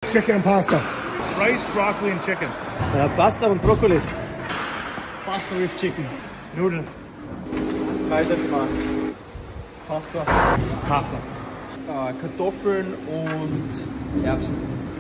chicken and pasta. Rice, broccoli and chicken. Pasta und Brokkoli. Pasta with chicken. Nudeln. Kaiserschmarren. Pasta. Pasta. Kartoffeln und Erbsen.